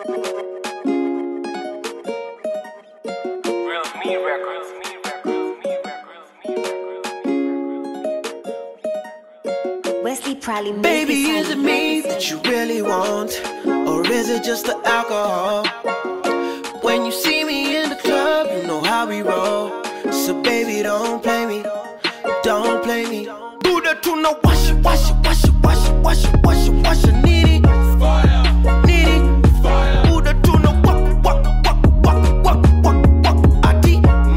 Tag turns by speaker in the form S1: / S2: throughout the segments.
S1: Wesley probably made
S2: Baby, is it me that you really want? Or is it just the alcohol? When you see me in the club, you know how we roll. So baby, don't play me, don't play me. Do the tuna, wash it, wash it, wash it, wash it, wash it, wash it, wash it, need it, fire, need it, fire. Do the tuna, walk, walk, walk, walk, walk, walk, walk, ati,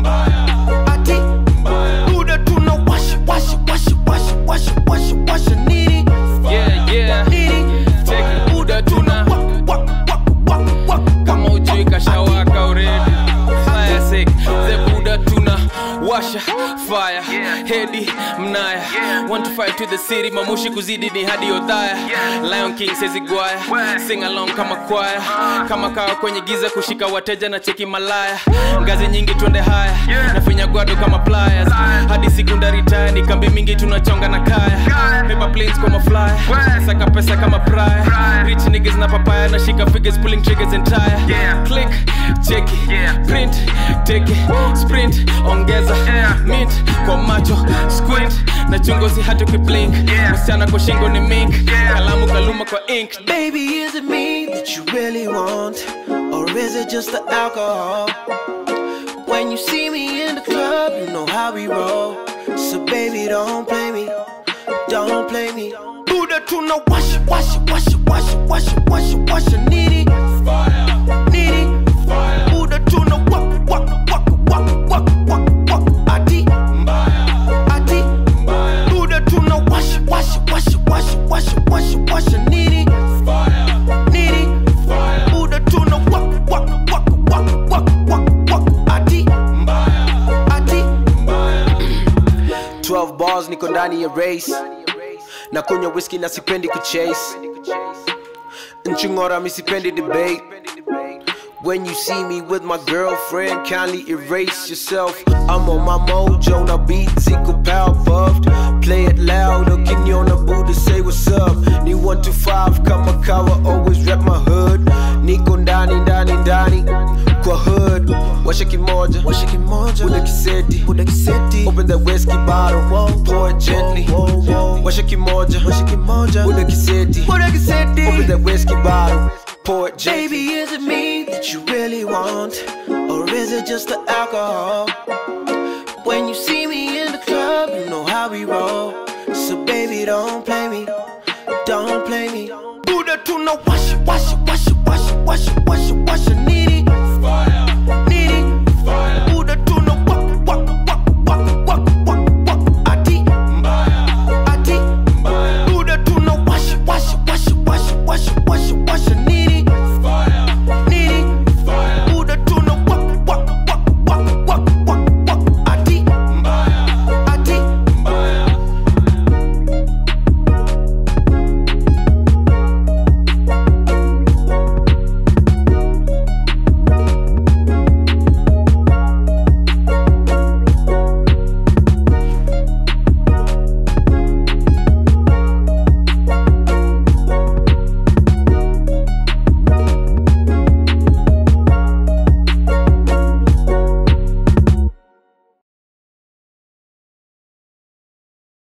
S2: ati. Do the tuna, wash it, wash it, wash it, wash it, wash it, wash it, wash it, need it,
S3: yeah, yeah.
S2: need it.
S3: Take it, do the tuna.
S2: Walk, walk, walk, walk.
S3: Kama ujui kashawaka already. Classic, the Buddha tuna. Washa, fire, Hedi, Mnaya 1 to 5 to the city, mamushi kuzidi ni hadi Othaya. Lion King says Iguaya, sing along kama choir. Kama kawa kwenye giza kushika wateja na cheki malaya. Ngazi nyingi twende haya, nafinya gwado kama pliers. Hadi siku retire, ni kambi mingi tunachonga na kaya. Paper planes kwa maflyer, saka pesa kama prior. Rich niggas na papaya, na shika figures pulling triggers entire. Click, check it, print, take it, sprint, ongeza, mint, kwa macho, squint, na chungo si hatu kiblink, msichana kwa shingo ni mink, kalamu kaluma kwa ink.
S2: Baby, is it me that you really want? Or is it just the alcohol? When you see me in the club, you know how we roll. So baby, don't play me, don't play me. Do the tuna, wash it, wash it, wash it, wash it, wash it, wash it, wash it, need it, fire, need it, fire. Do the tuna, walk, walk, walk, walk, walk, walk, walk, ati, ati. Do the tuna, wash it, wash it, wash it, wash it, wash it, wash it, wash it, need it, fire, need it, fire. Do the tuna, walk, walk, walk, walk, walk, walk, walk, ati, ati. 12 balls niko ndani ya race, na kunywa whiskey na sipendi kuchase. Nchingora mi sipendi debate. When you see me with my girlfriend, kindly erase yourself. I'm on my mojo, now beat ziko power buffed. Play it loud, ukiniona Buddha say what's up. Ni 1 to 5 kama kawa, always rep my hood. Niko ndani, ndani, ndani kwa hood. Washa kimoja, Buddha kiseti, open that whiskey bottle, pour it gently. Washa kimoja, Buddha kiseti, open that whiskey bottle, pour it gently. Baby, is it me that you really want? Or is it just the alcohol? When you see me in the club, you know how we roll. So baby, don't play me, don't play me. Do the tuna, wash it, wash it, wash it, wash it, wash it, wash it, wash it.